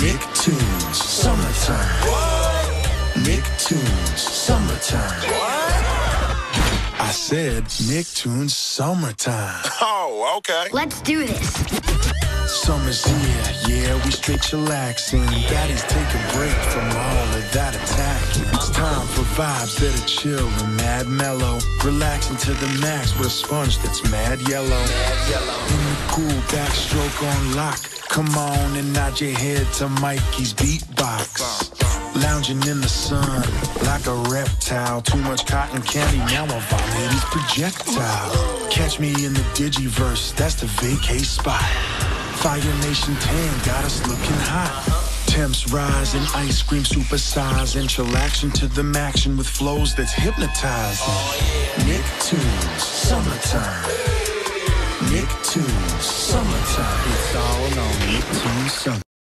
Nicktoons, summertime. Nicktoons, summertime. I said Nicktoons, summertime. Oh, okay. Let's do this. Summer's here, yeah, we straight chillaxing. Daddy's take a break from all of that attacking. It's time for vibes that are chill and mad mellow. Relaxing to the max with a sponge that's mad yellow. In the cool backstroke on lock. Come on and nod your head to Mikey's beatbox. Lounging in the sun like a reptile. Too much cotton candy, now I vomit his projectile. Catch me in the digiverse, that's the vacay spot. Fire Nation 10 got us looking hot. Temps rise and ice cream supersize. And chillaxing to the maction with flows that's hypnotizing. Nicktoons, summertime. Nicktoons, summertime. It's all on Nicktoons, summertime.